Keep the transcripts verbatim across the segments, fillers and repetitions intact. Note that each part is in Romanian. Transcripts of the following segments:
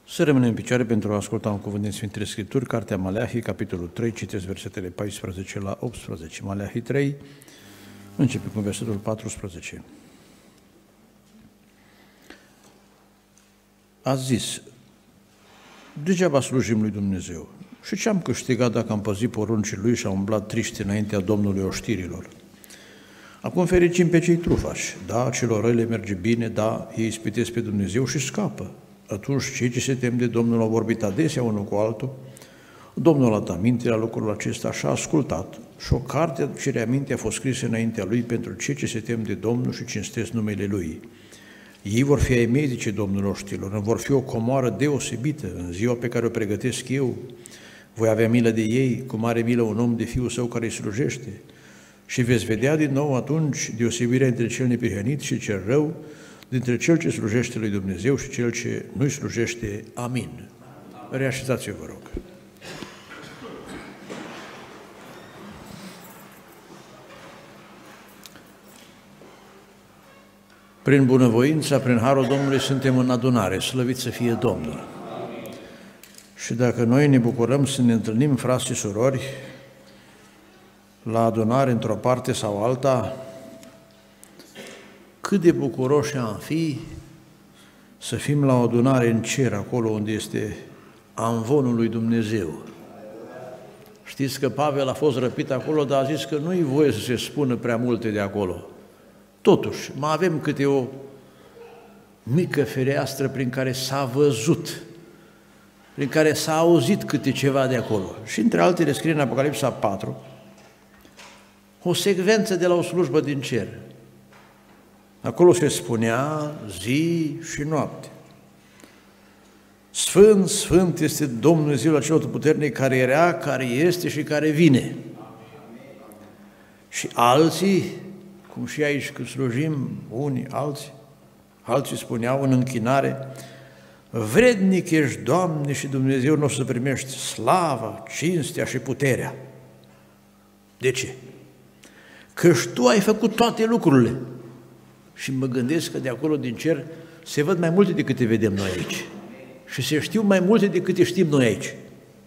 Să rămânem în picioare pentru a asculta un cuvânt din Sfintele Scripturi, Cartea Maleahi, capitolul trei, citesc versetele paisprezece la optsprezece. Maleahi trei, începe cu versetul paisprezece. A zis, degeaba slujim lui Dumnezeu. Și ce am câștigat dacă am păzit poruncii lui și am umblat triști înaintea Domnului oștirilor? Acum fericim pe cei trufași. Da, celor răi le merge bine, da, ei ispitesc pe Dumnezeu și scapă. Atunci cei ce se tem de Domnul au vorbit adesea unul cu altul. Domnul a luat aminte la lucrul acesta și a ascultat. Și o carte de aducere aminte a fost scrisă înaintea lui pentru cei ce se tem de Domnul și cinstesc numele lui. Ei vor fi ai mei, zice Domnul oștilor, îmi vor fi o comoară deosebită în ziua pe care o pregătesc eu. Voi avea milă de ei, cum are milă un om de fiul său care îi slujește. Și veți vedea din nou atunci deosebirea între cel neprihănit și cel rău, dintre cel ce slujește lui Dumnezeu și cel ce nu-i slujește. Amin. Reașezați-vă, vă rog. Prin bunăvoința, prin harul Domnului suntem în adunare, slăvit să fie Domnul. Și dacă noi ne bucurăm să ne întâlnim, frați și surori, la adunare într-o parte sau alta, cât de bucuroși am fi să fim la o adunare în cer, acolo unde este amvonul lui Dumnezeu. Știți că Pavel a fost răpit acolo, dar a zis că nu-i voie să se spună prea multe de acolo. Totuși, mai avem câte o mică fereastră prin care s-a văzut, prin care s-a auzit câte ceva de acolo. Și între altele scrie în Apocalipsa patru, o secvență de la o slujbă din cer. Acolo se spunea zi și noapte. Sfânt, Sfânt este Domnul Dumnezeul acela puternic care era, care este și care vine. Și alții, cum și aici când slujim, unii, alții, alții spuneau în închinare, vrednic ești, Doamne și Dumnezeu nostru, să primești slava, cinstea și puterea. De ce? Căci Tu ai făcut toate lucrurile. Și mă gândesc că de acolo din cer se văd mai multe decât te vedem noi aici. Și se știu mai multe decât te știm noi aici.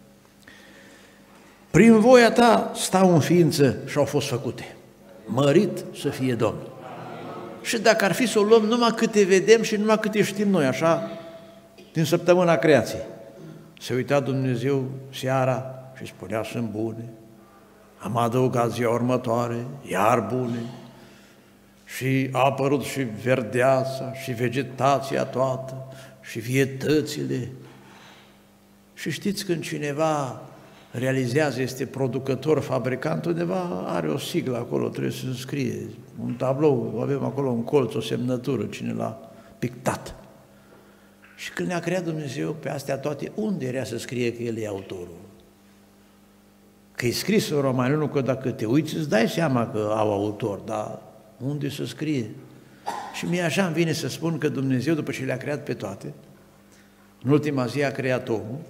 Prin voia Ta stau în ființă și au fost făcute. Mărit să fie Domnul. Și dacă ar fi să o luăm numai cât te vedem și numai cât te știm noi, așa, din săptămâna creației, se uita Dumnezeu seara și spunea, sunt bune. Am adăugat ziua următoare, iar bune. Și a apărut și verdeața, și vegetația toată, și vietățile. Și știți, când cineva realizează, este producător, fabricant, undeva are o siglă acolo, trebuie să scrie, un tablou, avem acolo un colț, o semnătură, cine l-a pictat. Și când ne-a creat Dumnezeu pe astea toate, unde era să scrie că El e autorul? Că e scris în Romani unu, că dacă te uiți îți dai seama că au autor, dar unde să scrie? Și mie așa îmi vine să spun că Dumnezeu, după ce le-a creat pe toate, în ultima zi a creat omul,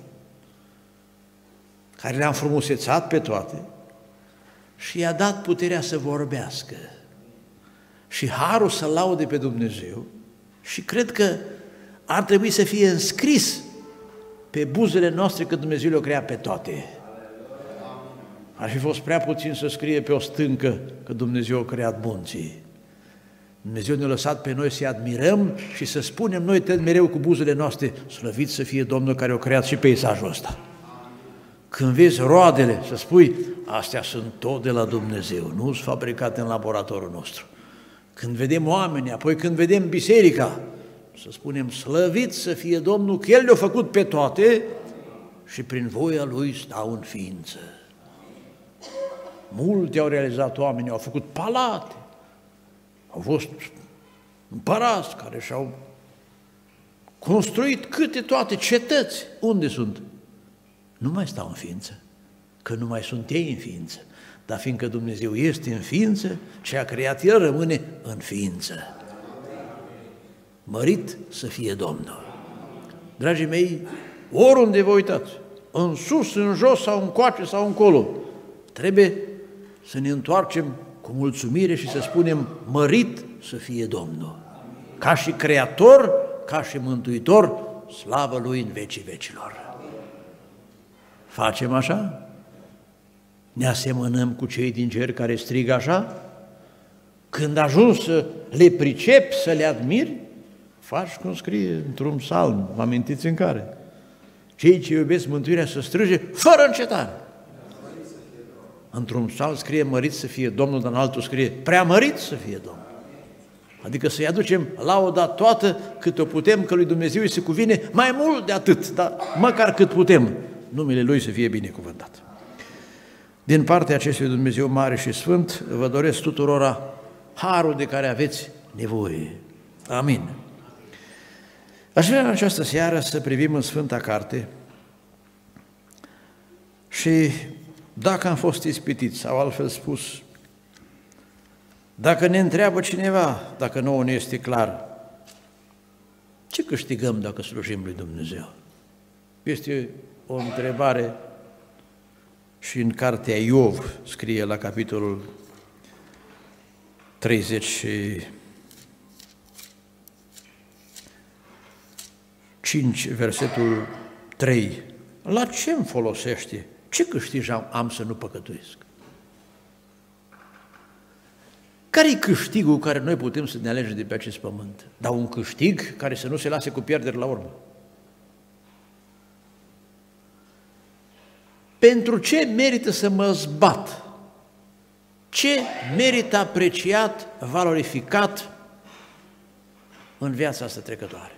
care le-a înfrumusețat pe toate și i-a dat puterea să vorbească și harul să laude pe Dumnezeu și cred că ar trebui să fie înscris pe buzele noastre că Dumnezeu le-a creat pe toate. Ar fi fost prea puțin să scrie pe o stâncă că Dumnezeu a creat munții. Dumnezeu ne-a lăsat pe noi să-i admirăm și să spunem noi tot mereu cu buzele noastre, slăvit să fie Domnul care a creat și peisajul ăsta. Când vezi roadele, să spui, astea sunt tot de la Dumnezeu, nu sunt fabricate în laboratorul nostru. Când vedem oamenii, apoi când vedem biserica, să spunem, slăvit să fie Domnul, că El le-a făcut pe toate și prin voia Lui stau în ființă. Multe au realizat oamenii, au făcut palate, au fost împărați care și-au construit câte toate cetăți. Unde sunt? Nu mai stau în ființă, că nu mai sunt ei în ființă, dar fiindcă Dumnezeu este în ființă, ce a creat El rămâne în ființă. Mărit să fie Domnul. Dragii mei, oriunde vă uitați, în sus, în jos sau în coace sau încolo, trebuie să ne întoarcem cu mulțumire și să spunem, mărit să fie Domnul. Ca și Creator, ca și Mântuitor, slavă Lui în vecii vecilor. Facem așa? Ne asemănăm cu cei din cer care strigă așa? Când ajungi să le pricepi, să le admiri, faci cum scrie într-un psalm, vă amintiți în care? Cei ce iubesc mântuirea să strige fără încetare. Într-un psalm scrie mărit să fie Domnul, dar în altul scrie preamărit să fie Domnul. Adică să-i aducem lauda toată cât o putem, că lui Dumnezeu îi se cuvine mai mult de atât, dar măcar cât putem, numele Lui să fie binecuvântat. Din partea acestui Dumnezeu mare și sfânt, vă doresc tuturora harul de care aveți nevoie. Amin. Aș vrea în această seară să privim în Sfânta Carte și dacă am fost ispitiți, sau altfel spus, dacă ne întreabă cineva, dacă nouă ne este clar, ce câștigăm dacă slujim lui Dumnezeu? Este o întrebare și în cartea Iov scrie la capitolul treizeci și cinci, versetul trei. La ce îmi folosește? Ce câștig am să nu păcătuiesc? Care-i câștigul care noi putem să ne alegem de pe acest pământ? Dar un câștig care să nu se lase cu pierdere la urmă. Pentru ce merită să mă zbat? Ce merită apreciat, valorificat în viața asta trecătoare?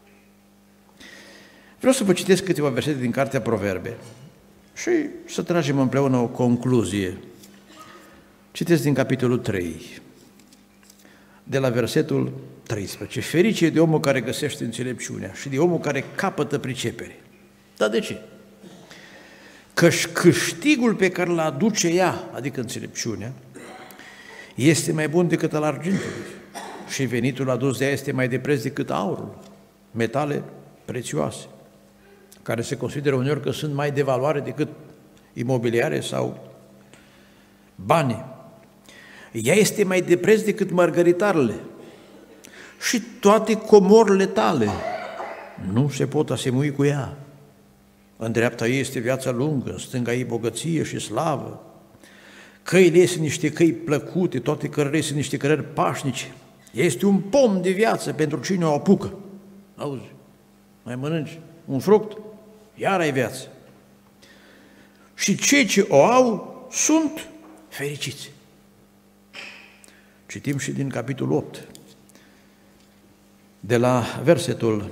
Vreau să vă citesc câteva versete din Cartea Proverbe și să tragem împreună o concluzie. Citesc din capitolul trei, de la versetul treisprezece. Ferice de omul care găsește înțelepciunea și de omul care capătă pricepere. Dar de ce? Căci câștigul pe care îl aduce ea, adică înțelepciunea, este mai bun decât al argintului și venitul adus de ea este mai de preț decât aurul, metale prețioase, care se consideră uneori că sunt mai de valoare decât imobiliare sau bani. Ea este mai de preț decât mărgăritarele și toate comorile tale nu se pot asemui cu ea. În dreapta ei este viața lungă, în stânga ei bogăție și slavă. Căile ei sunt niște căi plăcute, toate cărările sunt niște cărări pașnice. Este un pom de viață pentru cine o apucă. Auzi, mai mănânci un fruct, iar ai viață. Și cei ce o au sunt fericiți. Citim și din capitolul opt, de la versetul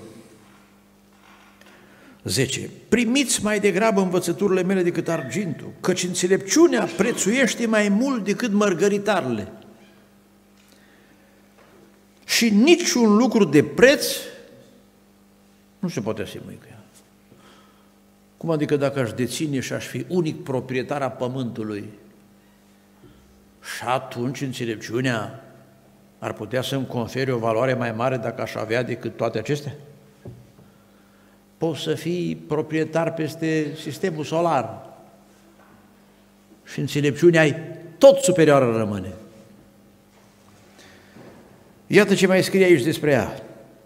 zece. Primiți mai degrabă învățăturile mele decât argintul, căci înțelepciunea prețuiește mai mult decât mărgăritarele. Și niciun lucru de preț nu se poate asemui cu ea. Cum adică dacă aș deține și aș fi unic proprietar a pământului, și atunci înțelepciunea ar putea să-mi confere o valoare mai mare dacă aș avea decât toate acestea? Poți să fii proprietar peste sistemul solar și înțelepciunea ai tot superioară rămâne. Iată ce mai scrie aici despre ea.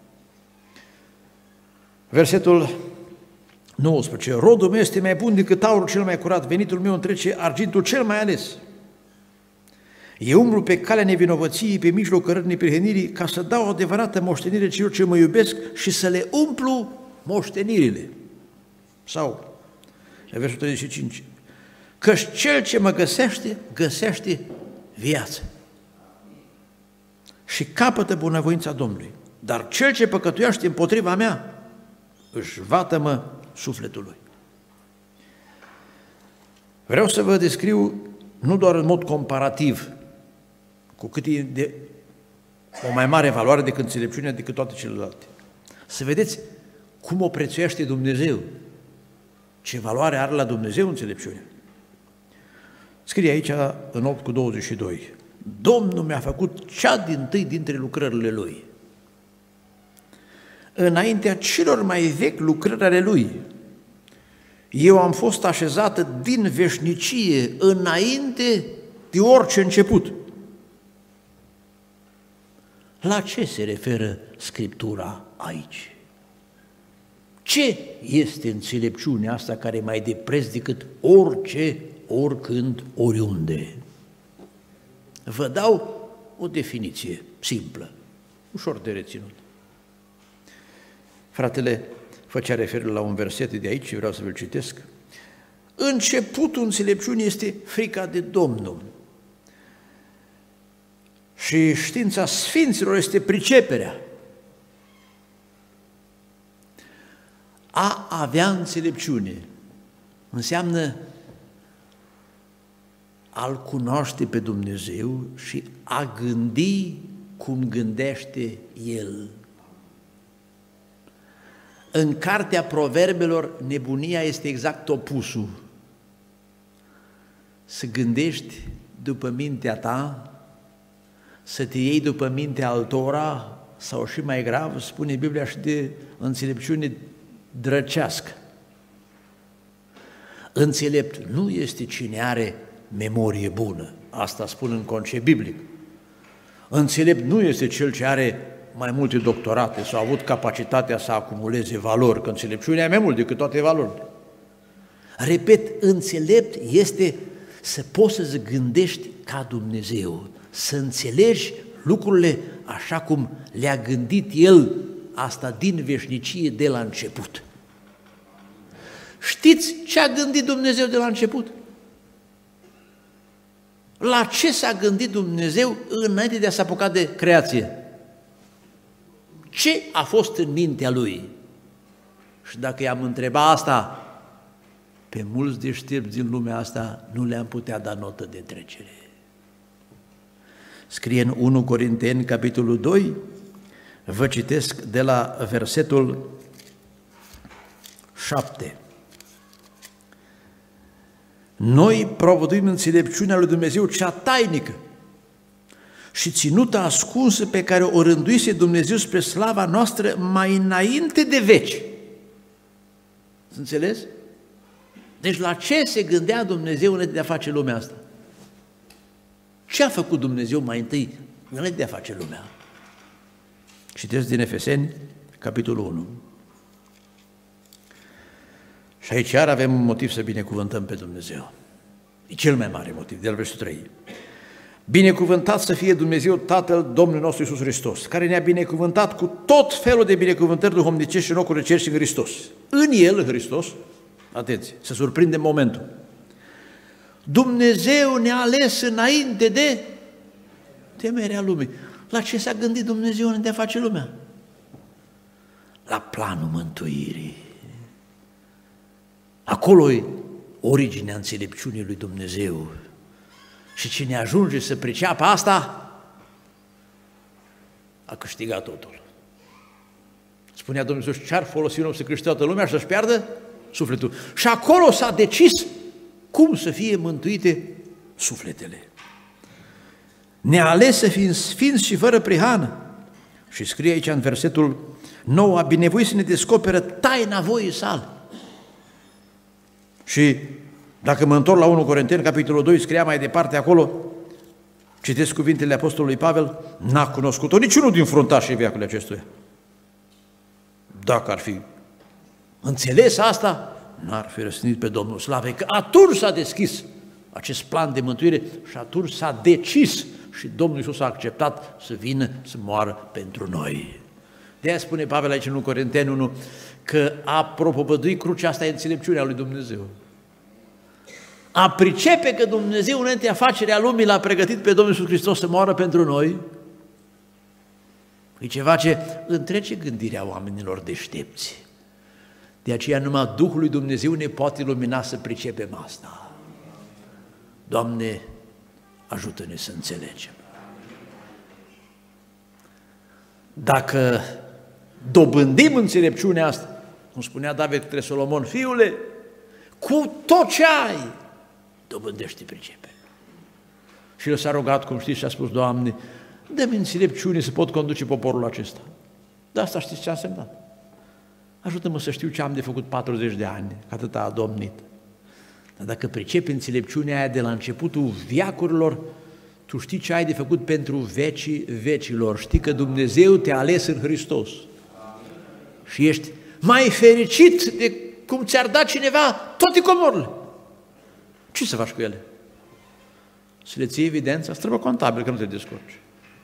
Versetul nouăsprezece. Rodul meu este mai bun decât aurul cel mai curat, venitul meu întrece argintul cel mai ales. Eu umblu pe calea nevinovăției, pe mijlocul cărării neprihănirii, ca să dau o adevărată moștenire celor ce mă iubesc și să le umplu moștenirile. Sau, la versetul treizeci și cinci, căci cel ce mă găsește, găsește viață și capătă bunăvoința Domnului. Dar cel ce păcătuiește împotriva mea, își vată-mă sufletul lui. Vreau să vă descriu nu doar în mod comparativ, cu cât e de o mai mare valoare decât înțelepciunea, decât toate celelalte. Să vedeți cum o prețuiește Dumnezeu, ce valoare are la Dumnezeu înțelepciunea. Scrie aici în opt cu douăzeci și doi. Domnul mi-a făcut cea dintâi dintre lucrările Lui. Înaintea celor mai vechi lucrări ale Lui, eu am fost așezată din veșnicie înainte de orice început. La ce se referă Scriptura aici? Ce este înțelepciunea asta care e mai de preț decât orice, oricând, oriunde? Vă dau o definiție simplă, ușor de reținut. Fratele făcea referire la un verset de aici și vreau să vă citesc. Începutul înțelepciunii este frica de Domnul și știința sfinților este priceperea. A avea înțelepciune înseamnă a-L cunoaște pe Dumnezeu și a gândi cum gândește El. În cartea Proverbelor, nebunia este exact opusul. Să gândești după mintea ta, să te iei după mintea altora, sau și mai grav, spune Biblia, și de înțelepciune drăcească. Înțelept nu este cine are memorie bună, asta spun în concept biblic. Înțelept nu este cel ce are mai multe doctorate sau a avut capacitatea să acumuleze valori, că înțelepciunea e mai mult decât toate valorile. Repet, înțelept este să poți să gândești ca Dumnezeu, să înțelegi lucrurile așa cum le-a gândit El, asta din veșnicie de la început. Știți ce a gândit Dumnezeu de la început? La ce s-a gândit Dumnezeu înainte de a se apuca de creație? Ce a fost în mintea Lui? Și dacă i-am întrebat asta, pe mulți deștepți din lumea asta nu le-am putea da notă de trecere. Scrie în unu Corinteni, capitolul doi, vă citesc de la versetul șapte. Noi propovăduim înțelepciunea lui Dumnezeu cea tainică și ținută ascunsă pe care o rânduise Dumnezeu spre slava noastră mai înainte de veci. Să înțeles? Deci la ce se gândea Dumnezeu înainte de a face lumea asta? Ce a făcut Dumnezeu mai întâi înainte de a face lumea? Citesc din Efeseni, capitolul unu. Și aici iar avem un motiv să binecuvântăm pe Dumnezeu. E cel mai mare motiv, de la versetul trei. Binecuvântat să fie Dumnezeu Tatăl Domnului nostru Iisus Hristos, care ne-a binecuvântat cu tot felul de binecuvântări duhovnicești în locuri cer și în Hristos. În El, Hristos, atenție, să surprindem momentul. Dumnezeu ne-a ales înainte de temerea lumii. La ce s-a gândit Dumnezeu înainte de a face lumea? La planul mântuirii. Acolo e originea înțelepciunii lui Dumnezeu. Și cine ajunge să priceapă asta, a câștigat totul. Spunea Domnul Iisus, ce-ar folosi un om să câștige toată lumea și să-și piardă sufletul? Și acolo s-a decis cum să fie mântuite sufletele. Ne-a ales să fim sfinți și fără prihană. Și scrie aici în versetul nouă, a binevoit să ne descoperă taina voii sale. Și dacă mă întorc la unu Corinteni, capitolul doi, scria mai departe acolo, citesc cuvintele apostolului Pavel, n-a cunoscut-o niciunul din fruntașii veacului acestuia. Dacă ar fi înțeles asta, n-ar fi răstignit pe Domnul Slavei, că atunci s-a deschis acest plan de mântuire și atunci s-a decis și Domnul Iisus a acceptat să vină să moară pentru noi. De-aia spune Pavel aici în unu Corinteni unu că a propovădui crucea asta e înțelepciunea lui Dumnezeu. A pricepe că Dumnezeu înainte de afacerea lumii l-a pregătit pe Domnul Iisus Hristos să moară pentru noi, e ceva ce întrece gândirea oamenilor deștepți. De aceea numai Duhul lui Dumnezeu ne poate lumina să pricepem asta. Doamne, ajută-ne să înțelegem. Dacă dobândim înțelepciunea asta, cum spunea David către Solomon, fiule, cu tot ce ai, dobândește pricepe. Și el s-a rugat, cum știți, și a spus, Doamne, dă-mi înțelepciune să pot conduce poporul acesta. De asta știți ce a însemnat. Ajută-mă să știu ce am de făcut patruzeci de ani, că atât a domnit. Dar dacă pricepi înțelepciunea aia de la începutul veacurilor, tu știi ce ai de făcut pentru vecii vecilor. Știi că Dumnezeu te-a ales în Hristos. Și ești mai fericit de cum ți-ar da cineva toate comorile. Ce să faci cu ele? Să le ții evidența, îți trebuie contabil că nu te descurci.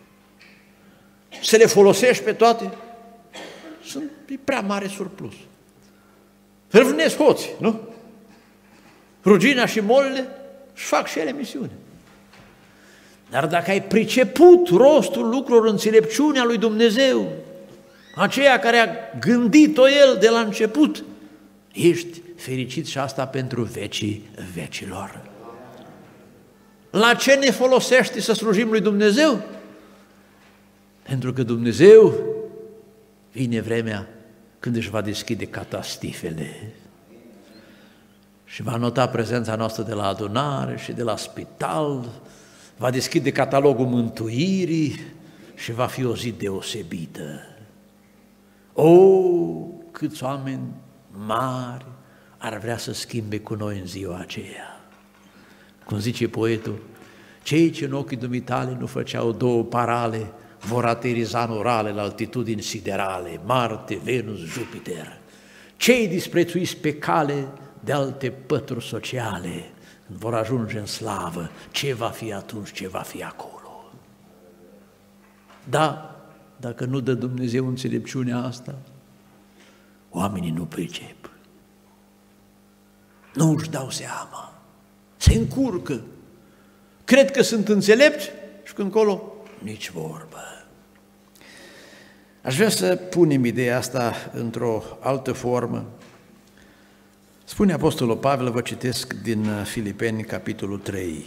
Să le folosești pe toate, sunt e prea mare surplus. Râvnesc hoți, nu? Rugina și molile își fac și ele misiune. Dar dacă ai priceput rostul lucrurilor, înțelepciunea lui Dumnezeu, aceea care a gândit-o El de la început, ești fericit și asta pentru vecii vecilor. La ce ne folosește să slujim lui Dumnezeu? Pentru că Dumnezeu vine vremea când își va deschide catastifele și va nota prezența noastră de la adunare și de la spital, va deschide catalogul mântuirii și va fi o zi deosebită. O, câți oameni mari ar vrea să schimbe cu noi în ziua aceea. Cum zice poetul, cei ce în ochii dumitale nu făceau două parale vor ateriza în orale la altitudini siderale, Marte, Venus, Jupiter. Cei disprețuiți pe cale de alte pături sociale vor ajunge în slavă. Ce va fi atunci, ce va fi acolo? Da, dacă nu dă Dumnezeu înțelepciunea asta, oamenii nu pricep. Nu își dau seama. Se încurcă. Cred că sunt înțelepți și când încolo nici vorbă. Aș vrea să punem ideea asta într-o altă formă. Spune Apostolul Pavel, vă citesc din Filipeni, capitolul trei.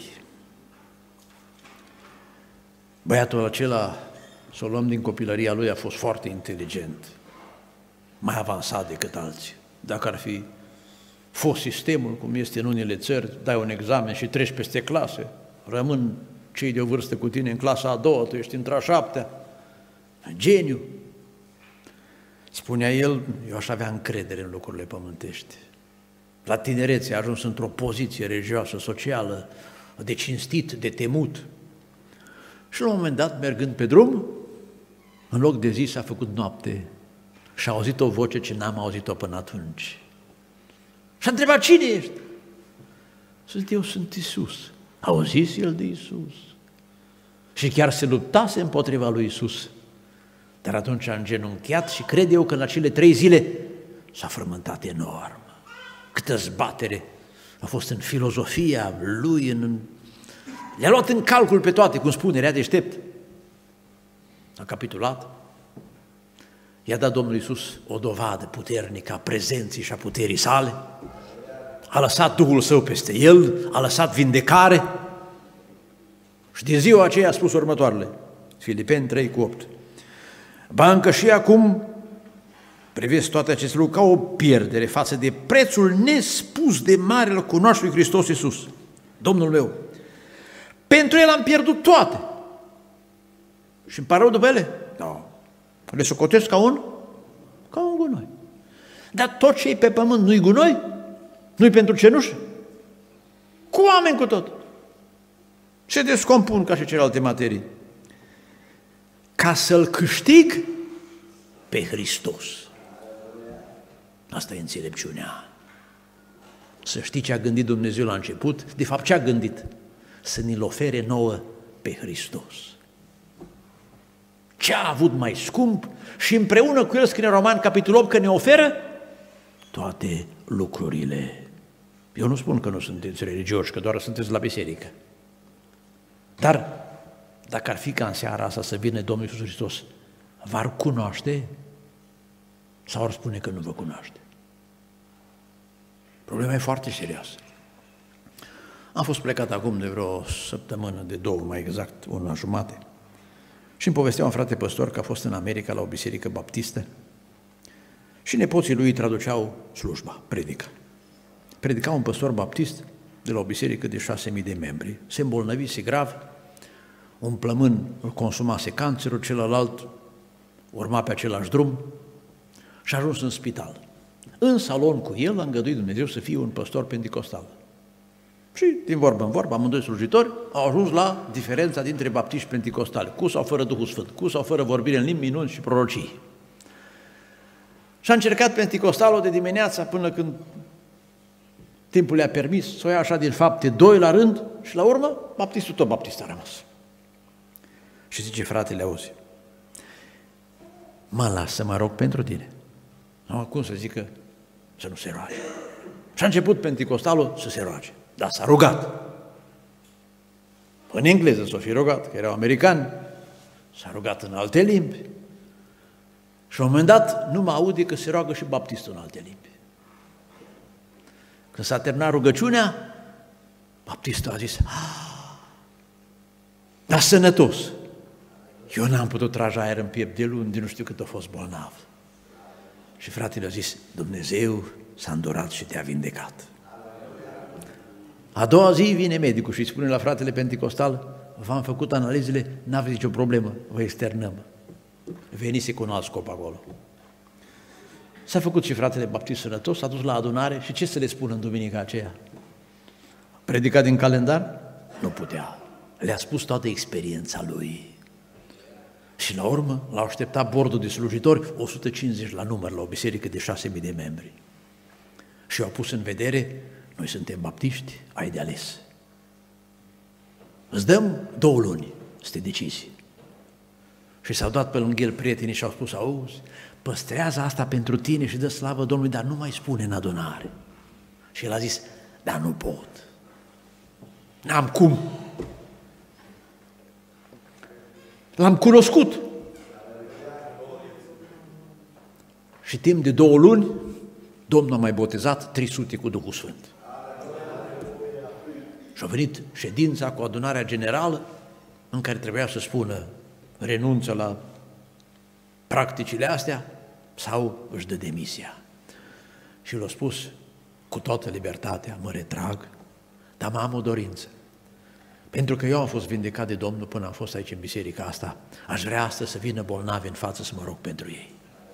Băiatul acela, să o luăm din copilăria lui, a fost foarte inteligent, mai avansat decât alții. Dacă ar fi fost sistemul, cum este în unele țări, dai un examen și treci peste clase, rămân cei de o vârstă cu tine în clasa a doua, tu ești într-a șaptea, geniu. Spunea el, eu aș avea încredere în lucrurile pământești. La tinerețe a ajuns într-o poziție religioasă, socială, de cinstit, de temut. Și la un moment dat, mergând pe drum, în loc de zi s-a făcut noapte și a auzit o voce ce n-am auzit-o până atunci. Și a întrebat, cine ești? Sunt eu, sunt Iisus. Auziți el de Iisus. Și chiar se luptase împotriva lui Iisus. Dar atunci a îngenunchiat și cred eu că în acele trei zile s-a frământat enorm. Câtă zbatere a fost în filozofia lui, în... le-a luat în calcul pe toate, cum spune, era deștept. A capitulat. I-a dat Domnul Iisus o dovadă puternică a prezenței și a puterii sale. A lăsat Duhul Său peste el, a lăsat vindecare. Și din ziua aceea a spus următoarele, Filipeni trei cu opt. Ba încă și acum privesc toate aceste lucruri ca o pierdere față de prețul nespus de mare al cunoașterii lui Hristos Iisus, Domnul meu. Pentru El am pierdut toate. Și îmi pare rău după ele? Da. Le socotesc ca un? Ca un gunoi. Dar tot ce e pe pământ nu-i gunoi? Nu-i pentru cenușă? Cu oameni cu tot. Se descompun ca și celelalte materii. Ca să-L câștig pe Hristos. Asta e înțelepciunea. Să știi ce a gândit Dumnezeu la început, de fapt ce a gândit? Să ne-l ofere nouă pe Hristos. Ce a avut mai scump și împreună cu el scrie Roman capitolul opt că ne oferă toate lucrurile. Eu nu spun că nu sunteți religioși, că doar sunteți la biserică. Dar dacă ar fi ca în seara asta să vină Domnul Iisus Hristos, v-ar cunoaște sau ar spune că nu vă cunoaște? Problema e foarte serioasă. Am fost plecat acum de vreo săptămână, de două mai exact, una jumate, și îmi povestea un frate păstor că a fost în America la o biserică baptistă și nepoții lui traduceau slujba, predica. Predica un păstor baptist de la o biserică de șase mii de membri, se îmbolnăvise grav, un plămân îl consumase cancerul, celălalt urma pe același drum și a ajuns în spital. În salon cu el a îngăduit Dumnezeu să fie un păstor penticostal. Și din vorbă în vorbă, amândoi slujitori au ajuns la diferența dintre baptiști și penticostali, cu sau fără Duhul Sfânt, cu sau fără vorbire în limbi, minuni și prorocii. Și a încercat Penticostalul de dimineața până când timpul le-a permis să o ia așa din Fapte doi la rând și la urmă baptistul tot baptist a rămas. Și zice fratele, auzi, mă las să mă rog pentru tine. Nu, cum să zică să nu se roage. Și a început Penticostalul să se roage, dar s-a rugat. În engleză s-o fi rugat, că erau americani, s-a rugat în alte limbi. Și la un moment dat nu mă aude că se roagă și baptistul în alte limbi. Când s-a terminat rugăciunea, baptistul a zis, ah, dar sănătos. Eu n-am putut trage aer în piept de luni, de nu știu cât a fost bolnav. Și fratele a zis, Dumnezeu s-a îndurat și te-a vindecat. A doua zi vine medicul și îi spune la fratele Penticostal, v-am făcut analizele, n-aveți nicio problemă, vă externăm. Venise cu un alt scop acolo. S-a făcut și fratele baptist sănătos, s-a dus la adunare și ce să le spună în duminica aceea? Predica din calendar? Nu putea. Le-a spus toată experiența lui. Și la urmă l-au așteptat bordul de slujitori, o sută cincizeci la număr, la o biserică de șase mii de membri. Și au pus în vedere, noi suntem baptiști, ai de ales. Îți dăm două luni să te decizi. Și s-au dat pe lângă el prietenii și au spus, auzi, păstrează asta pentru tine și dă slavă Domnului, dar nu mai spune în adunare. Și el a zis, dar nu pot. N-am cum. L-am cunoscut. Și timp de două luni, Domnul a mai botezat trei sute cu Duhul Sfânt. Și a venit ședința cu adunarea generală în care trebuia să spună renunță la practicile astea sau își dă demisia. Și l-a spus cu toată libertatea, mă retrag, dar mai am o dorință. Pentru că eu am fost vindecat de Domnul până am fost aici în biserica asta, aș vrea astăzi să vină bolnavi în față să mă rog pentru ei.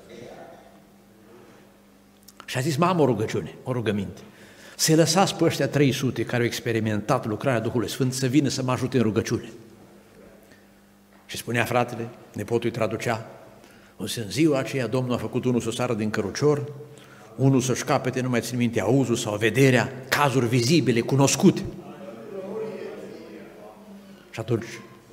Și a zis, mă, am o rugăciune, o rugăminte. Să-i lăsați pe ăștia trei sute care au experimentat lucrarea Duhului Sfânt să vină să mă ajute în rugăciune. Și spunea fratele, nepotul îi traducea, în ziua aceea Domnul a făcut unul să sară din cărucior, unul să-și capete, nu mai țin minte, auzul sau vederea, cazuri vizibile, cunoscute. Și atunci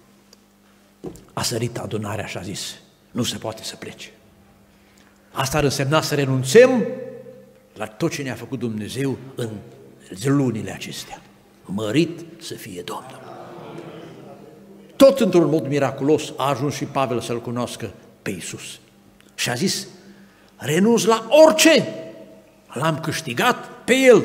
a sărit adunarea și a zis, nu se poate să plece. Asta ar însemna să renunțăm la tot ce ne-a făcut Dumnezeu în lunile acestea. Mărit să fie Domnul. Tot într-un mod miraculos a ajuns și Pavel să-L cunoască pe Iisus. Și a zis, renunț la orice, l-am câștigat pe El.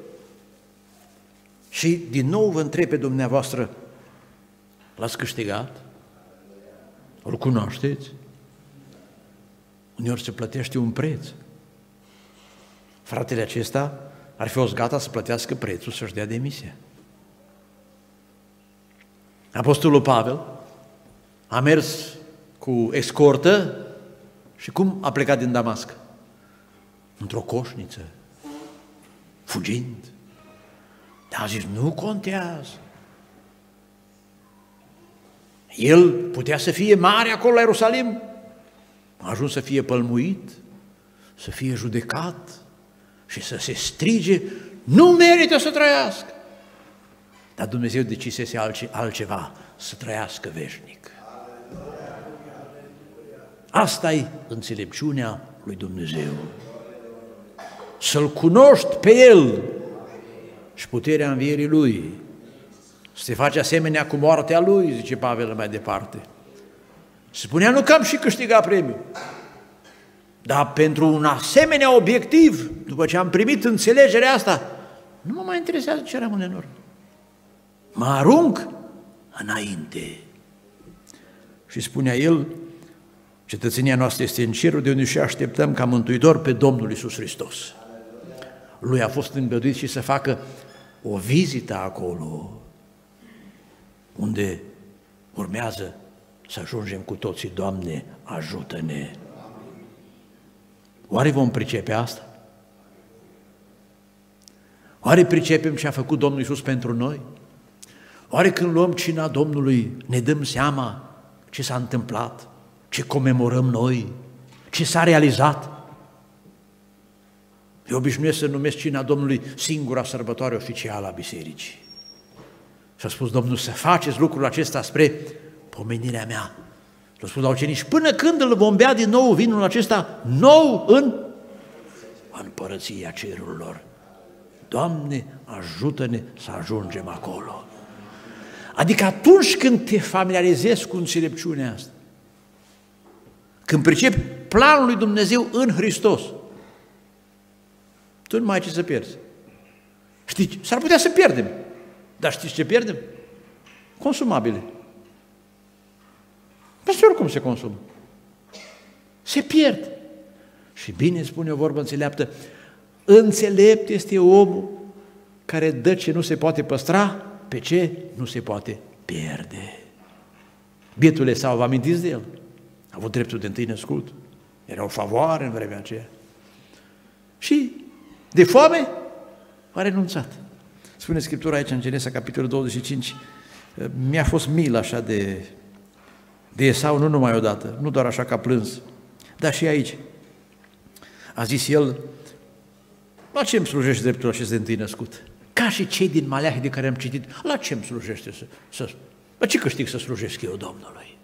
Și din nou vă întreb pe dumneavoastră, l-ați câștigat? Îl cunoașteți? Uneori se plătește un preț. Fratele acesta ar fi fost gata să plătească prețul să-și dea demisia. Apostolul Pavel a mers cu escortă și cum a plecat din Damasc? Într-o coșniță, fugind. Dar a zis, nu contează. El putea să fie mare acolo la Ierusalim, a ajuns să fie pălmuit, să fie judecat și să se strige, nu merită să trăiască. Dar Dumnezeu decisese altceva, să trăiască veșnic. Asta e înțelepciunea lui Dumnezeu. Să-L cunoști pe El și puterea învierii Lui. Să te faci asemenea cu moartea Lui, zice Pavel mai departe. Se spunea, nu că am și câștigat premiul. Dar pentru un asemenea obiectiv, după ce am primit înțelegerea asta, nu mă mai interesează ce rămâne în urmă. Mă arunc înainte. Și spunea el, cetățenia noastră este în cerul, de unde și așteptăm ca mântuitor pe Domnul Iisus Hristos. Lui a fost îngăduit și să facă o vizită acolo, unde urmează să ajungem cu toții, Doamne, ajută-ne. Oare vom pricepe asta? Oare pricepem ce a făcut Domnul Iisus pentru noi? Oare când luăm cina Domnului ne dăm seama ce s-a întâmplat, ce comemorăm noi, ce s-a realizat? Eu obișnuiesc să numesc cina Domnului singura sărbătoare oficială a bisericii. Și a spus Domnul să faceți lucrul acesta spre pomenirea mea. Și a spus la ucenici, până când îl vom bea din nou vinul acesta nou în împărăția cerurilor. Doamne, ajută-ne să ajungem acolo. Adică atunci când te familiarizezi cu înțelepciunea asta, când pricepi planul lui Dumnezeu în Hristos, tu nu mai ai ce să pierzi. Știi, s-ar putea să pierdem, dar știți ce pierdem? Consumabile. Peste oricum se consumă. Se pierd. Și bine spune o vorbă înțeleaptă, înțelept este omul care dă ce nu se poate păstra, pe ce nu se poate pierde. Bietul Esau, vă amintiți de el? A avut dreptul de întâi născut. Era o favoare în vremea aceea. Și de foame a renunțat. Spune Scriptura aici în Genesa, capitolul douăzeci și cinci, mi-a fost milă așa de, de Esau, nu numai odată, nu doar așa că a plâns, dar și aici. A zis el, la ce îmi slujește dreptul acesta de întâi născut? Ca și cei din Maleahi de care am citit, la ce îmi slujește să, să... La ce câștig să slujesc eu Domnului?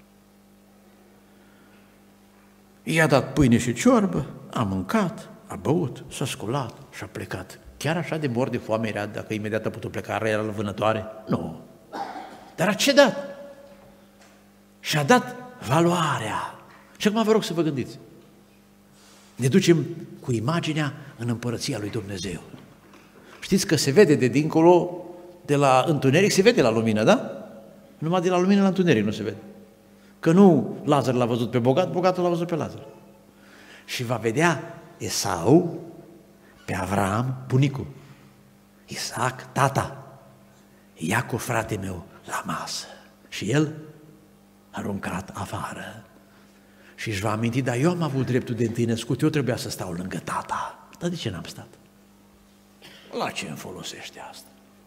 I-a dat pâine și ciorbă, a mâncat, a băut, s-a sculat și a plecat. Chiar așa de mor de foame era, dacă imediat a putut pleca, era la vânătoare? Nu. Dar a cedat. Și-a dat valoarea. Și acum vă rog să vă gândiți. Ne ducem cu imaginea în împărăția lui Dumnezeu. Știți că se vede de dincolo, de la întuneric, se vede la lumină, da? Numai de la lumină la întuneric nu se vede. Că nu Lazar l-a văzut pe bogat, bogatul l-a văzut pe Lazar. Și va vedea Esau pe Avram, bunicul, Isaac, tata, Iacov, frate meu, la masă. Și el aruncat afară. Și își va aminti, dar eu am avut dreptul de întâi născut, eu trebuia să stau lângă tata. Dar de ce n-am stat? La ce îmi folosește asta?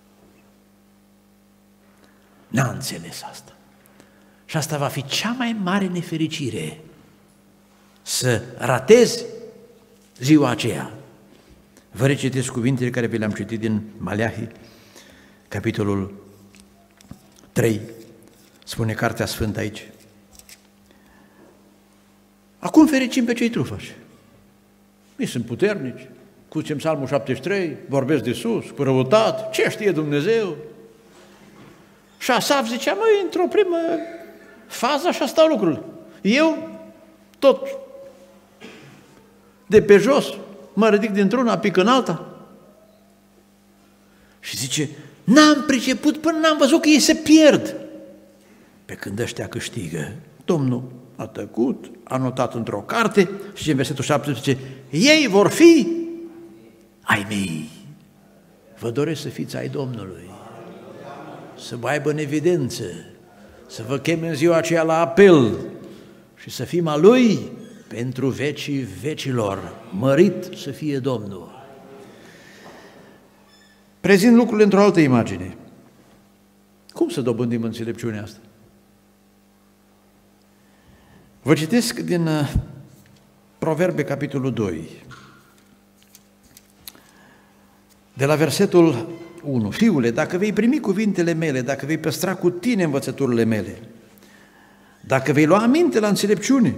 N-a înțeles asta. Și asta va fi cea mai mare nefericire, să ratezi ziua aceea. Vă recitesc cuvintele care vi le-am citit din Maleahi, capitolul trei, spune Cartea Sfântă aici. Acum fericim pe cei trufași. Ei sunt puternici, cucem Psalmul șaptezeci și trei, vorbesc de sus, cu răutate, ce știe Dumnezeu? Și Asaf zicea, măi, într-o primă fază așa stau lucrurile. Eu, tot de pe jos, mă ridic dintr-una, pic în alta. Și zice, n-am priceput până n-am văzut că ei se pierd. Pe când ăștia câștigă, Domnul a tăcut, a notat într-o carte și în versetul șaptesprezece, ei vor fi ai mei. Vă doresc să fiți ai Domnului, să vă aibă în evidență, să vă cheme în ziua aceea la apel și să fim a Lui pentru vecii vecilor. Mărit să fie Domnul. Prezint lucrurile într-o altă imagine. Cum să dobândim înțelepciunea asta? Vă citesc din Proverbe, capitolul doi, de la versetul unu. Fiule, dacă vei primi cuvintele mele, dacă vei păstra cu tine învățăturile mele, dacă vei lua aminte la înțelepciune,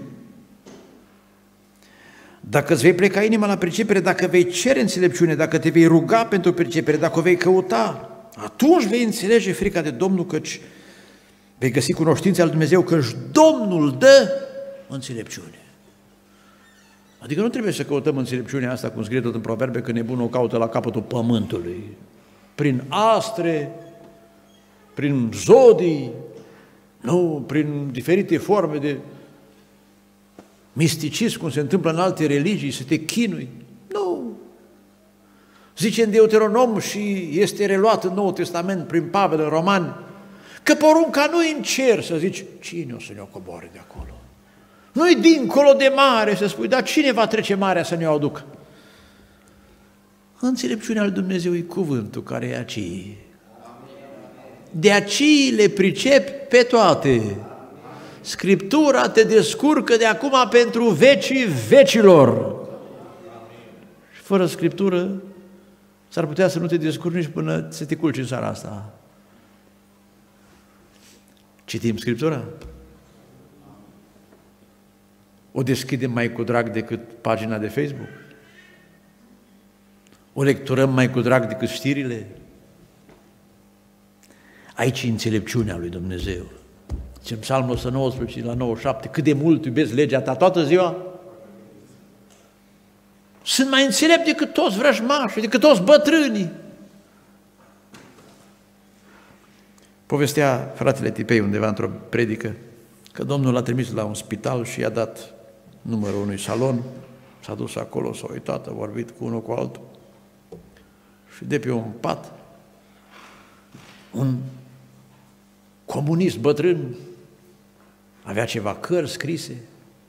dacă îți vei pleca inima la pricepere, dacă vei cere înțelepciune, dacă te vei ruga pentru pricepere, dacă o vei căuta, atunci vei înțelege frica de Domnul, căci vei găsi cunoștința lui Dumnezeu, căci Domnul dă înțelepciune. Adică nu trebuie să căutăm înțelepciunea asta, cum scrie tot în Proverbe, că nebunul o caută la capătul pământului, prin astre, prin zodii, nu, prin diferite forme de misticism, cum se întâmplă în alte religii, să te chinui. Nu. Zice în Deuteronom și este reluat în Noul Testament prin Pavel în Romani, că porunca nu-i în cer să zici, cine o să ne-o coboare de acolo? Nu-i dincolo de mare să spui, dar cine va trece marea să ne-o aducă? Înțelepciunea lui Dumnezeu e cuvântul care e aici. De aici le pricepi pe toate. Scriptura te descurcă de acum pentru vecii vecilor. fără Scriptură, s-ar putea să nu te descurci nici până să te culci în seara asta. Citim Scriptura? O deschidem mai cu drag decât pagina de Facebook? O lecturăm mai cu drag decât știrile? Aici e înțelepciunea lui Dumnezeu. Zice în Psalmul o sută nouăsprezece, la nouăzeci și șapte, cât de mult iubesc legea ta toată ziua? Sunt mai înțelept decât toți vrăjmașii, decât toți bătrânii. Povestea fratele Tipei undeva într-o predică că Domnul l-a trimis la un spital și i-a dat numărul unui salon, s-a dus acolo, s-a uitat, a vorbit cu unul cu altul și de pe un pat un comunist bătrân avea ceva cărți scrise.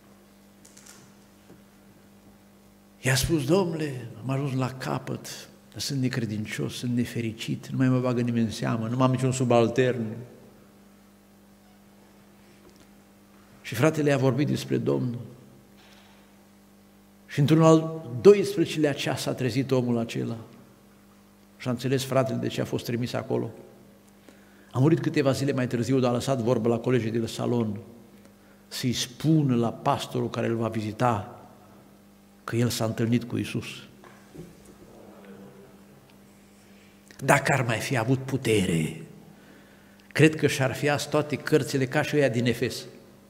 I-a spus: Domnule, am ajuns la capăt, sunt necredincios, sunt nefericit, nu mai mă bagă nimeni în seamă, nu mai am niciun subaltern. Și fratele a vorbit despre Domnul. Și într-un al doisprezecelea ceas a trezit omul acela și a înțeles fratele de ce a fost trimis acolo. A murit câteva zile mai târziu, dar a lăsat vorbă la colegii de la salon să-i spună la pastorul care îl va vizita că el s-a întâlnit cu Iisus. Dacă ar mai fi avut putere, cred că și-ar fi ars toate cărțile ca și ăia din Efes.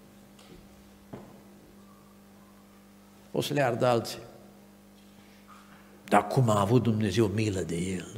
O să le ardă alții. Dar cum a avut Dumnezeu milă de el?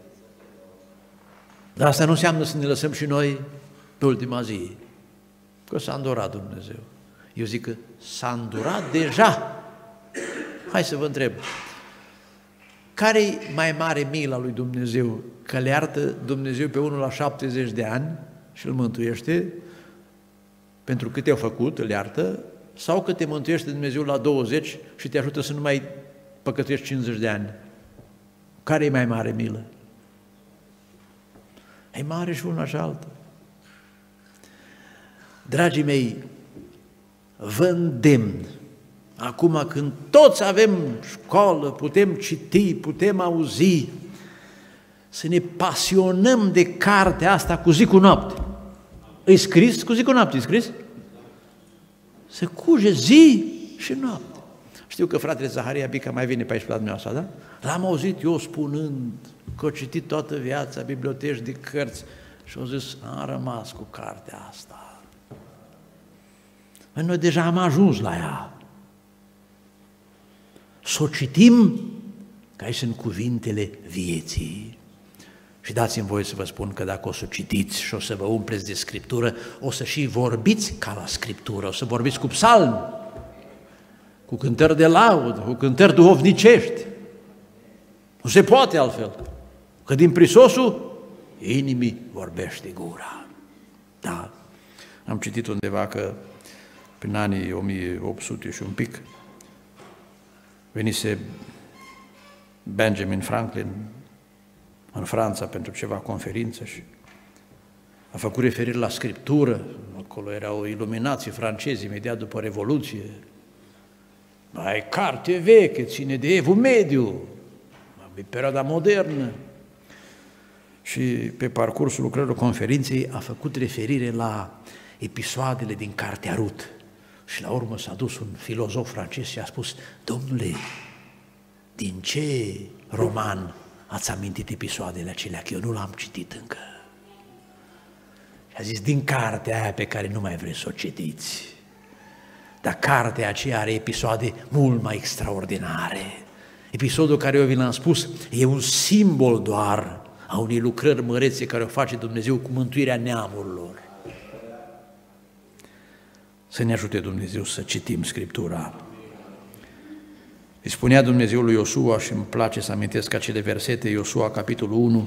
Dar asta nu înseamnă să ne lăsăm și noi pe ultima zi, că s-a îndurat Dumnezeu. Eu zic că s-a îndurat deja. Hai să vă întreb, care-i mai mare mila lui Dumnezeu? Că le iartă Dumnezeu pe unul la șaptezeci de ani și îl mântuiește pentru cât te-au făcut, îl iartă, sau că te mântuiește Dumnezeu la douăzeci și te ajută să nu mai păcătuiești cincizeci de ani? Care-i mai mare milă? E mare și una și alta. Dragii mei, vă îndemn, acum când toți avem școală, putem citi, putem auzi, să ne pasionăm de cartea asta cu zi cu noapte. E scris cu zi cu noapte, e scris? Se cuge zi și noapte. Știu că fratele Zaharia Bica mai vine pe aici la dumneavoastră, da? L-am auzit eu spunând că a citit toată viața biblioteci de cărți și a zis: am rămas cu cartea asta. Noi deja am ajuns la ea. Să o citim, că aici sunt cuvintele vieții. Și dați-mi voie să vă spun că dacă o să citiți și o să vă umpleți de Scriptură, o să și vorbiți ca la Scriptură, o să vorbiți cu psalmi, cu cântări de laudă, cu cântări duhovnicești. Nu se poate altfel, că din prisosul inimii vorbește gura. Da, am citit undeva că prin anii o mie opt sute și un pic venise Benjamin Franklin în Franța pentru ceva conferință și a făcut referire la Scriptură. Acolo era o iluminație franceză imediat după Revoluție. Mai carte veche, ține de Evul Mediu, e perioada modernă. Și pe parcursul lucrărilor conferinței a făcut referire la episoadele din Cartea Rut. Și la urmă s-a dus un filozof francez și a spus: domnule, din ce roman ați amintit episoadele acelea, că eu nu l-am citit încă? Și a zis: din cartea aia pe care nu mai vreți să o citiți. Dar cartea aceea are episoade mult mai extraordinare. Episodul care eu vi l-am spus e un simbol doar a unei lucrări mărețe care o face Dumnezeu cu mântuirea neamurilor. Să ne ajute Dumnezeu să citim Scriptura. Îi spunea Dumnezeu lui Iosua, și îmi place să amintesc acele versete, Iosua, capitolul unu,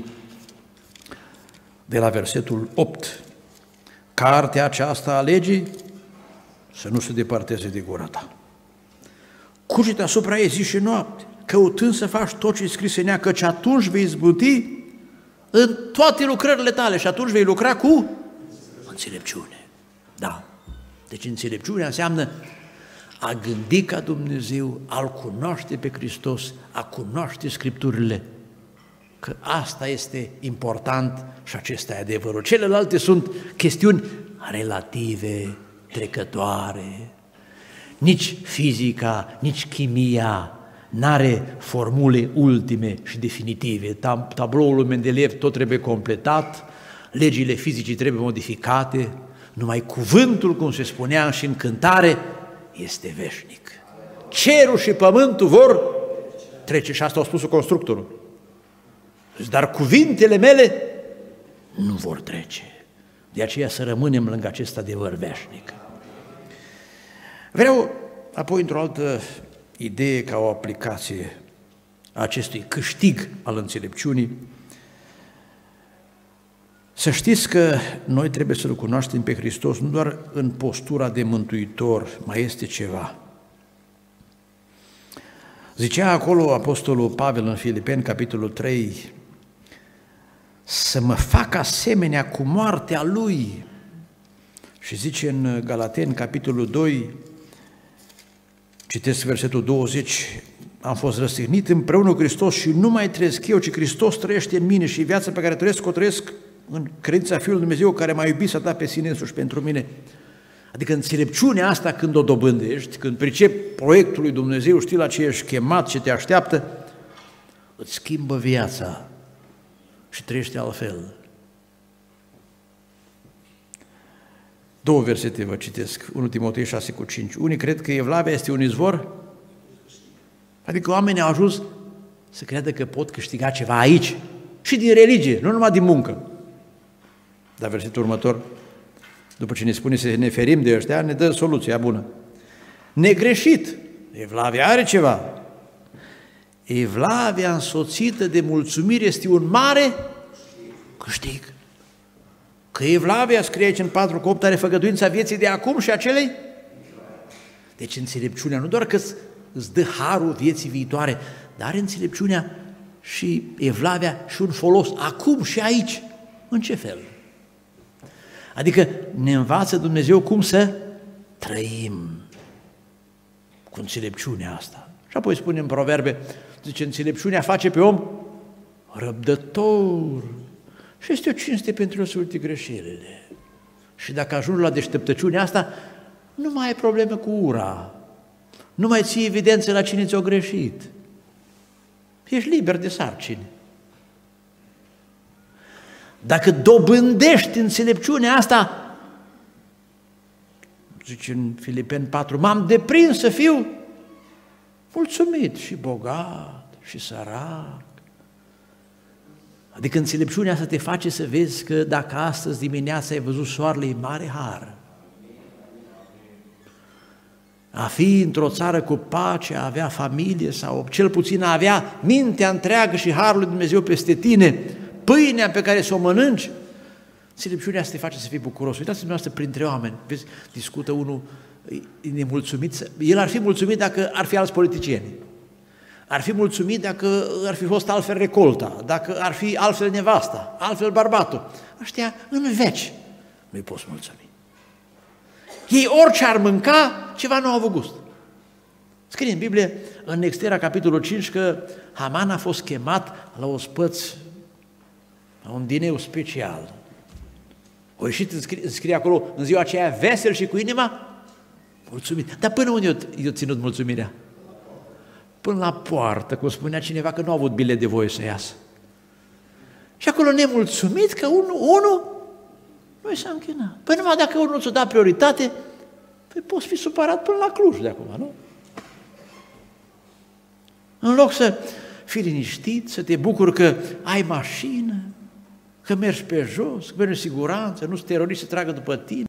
de la versetul opt. Cartea aceasta a legii să nu se depărteze de gura ta. Cugetă asupra ei zi și noapte, căutând să faci tot ce e scris în ea, căci atunci vei izbuti în toate lucrările tale și atunci vei lucra cu înțelepciune. Da. Deci înțelepciunea înseamnă a gândi ca Dumnezeu, a-L cunoaște pe Hristos, a cunoaște Scripturile, că asta este important și acesta e adevărul. Celelalte sunt chestiuni relative, trecătoare. Nici fizica, nici chimia n-are formule ultime și definitive. Tabloul lui Mendeleev tot trebuie completat, legile fizicii trebuie modificate, numai cuvântul, cum se spunea și în cântare, este veșnic. Cerul și pământul vor trece, și asta a spus constructorul. Dar cuvintele mele nu vor trece. De aceea să rămânem lângă acest adevăr veșnic. Vreau apoi într-o altă idee ca o aplicație a acestui câștig al înțelepciunii. Să știți că noi trebuie să-L cunoaștem pe Hristos nu doar în postura de mântuitor, mai este ceva. Zicea acolo Apostolul Pavel în Filipeni, capitolul trei, să mă fac asemenea cu moartea Lui. Și zice în Galateni, capitolul doi, citesc versetul douăzeci, am fost răstignit împreună cu Hristos și nu mai trăiesc eu, ci Hristos trăiește în mine și viața pe care trăiesc, o trăiesc în credința Fiului Dumnezeu care m-a iubit să da pe sine însuși pentru mine. Adică înțelepciunea asta când o dobândești, când pricepi proiectul lui Dumnezeu, știi la ce ești chemat, ce te așteaptă, îți schimbă viața și trăiește altfel. Două versete vă citesc, unu Timotei șase cu cinci. Unii cred că Evlavia este un izvor, adică oamenii au ajuns să creadă că pot câștiga ceva aici și din religie, nu numai din muncă. Dar versetul următor, după ce ne spune să ne ferim de ăștia, ne dă soluția bună. Negreșit, Evlavia are ceva. Evlavia însoțită de mulțumire este un mare câștig. Că Evlavia, scrie aici în patru cu opt, are făgăduința vieții de acum și acelei. Deci înțelepciunea nu doar că îți dă harul vieții viitoare, dar are înțelepciunea și Evlavia și un folos acum și aici. În ce fel? Adică ne învață Dumnezeu cum să trăim cu înțelepciunea asta. Și apoi spune în Proverbe, zice, înțelepciunea face pe om răbdător. Și este o cinste pentru el să uite greșelile. Și dacă ajungi la deșteptăciunea asta, nu mai ai probleme cu ura. Nu mai ții evidență la cine ți-o greșit. Ești liber de sarcini. Dacă dobândești înțelepciunea asta, zice în Filipeni patru, m-am deprins să fiu mulțumit și bogat și sărac. Adică înțelepciunea asta te face să vezi că dacă astăzi dimineața ai văzut soarele, e mare har. A fi într-o țară cu pace, a avea familie sau cel puțin a avea mintea întreagă și harul lui Dumnezeu peste tine, pâinea pe care să o mănânci, înțelepciunea asta te face să fii bucuros. Uitați-vă dumneavoastră printre oameni, vezi, discută unul e nemulțumit, el ar fi mulțumit dacă ar fi alți politicieni. Ar fi mulțumit dacă ar fi fost altfel recolta, dacă ar fi altfel nevasta, altfel bărbatul. Ăștia în veci nu-i poți mulțumi. Ei orice ar mânca, ceva nu au avut gust. Scrie în Biblie, în Extera, capitolul cinci, că Haman a fost chemat la ospăț, la un dineu special. O ieșit, scrie, scrie acolo, în ziua aceea, vesel și cu inima mulțumit. Dar până unde i-a ținut mulțumirea? Până la poartă, cum spunea cineva că nu a avut bilet de voie să iasă. Și acolo nemulțumit că unul, unul nu s-a închinat. Păi numai dacă unul ți-o da prioritate, păi poți fi supărat până la Cluj de acum, nu? În loc să fii liniștit, să te bucuri că ai mașină, că mergi pe jos, că mergi în siguranță, nu-ți teroriști să tragă după tine,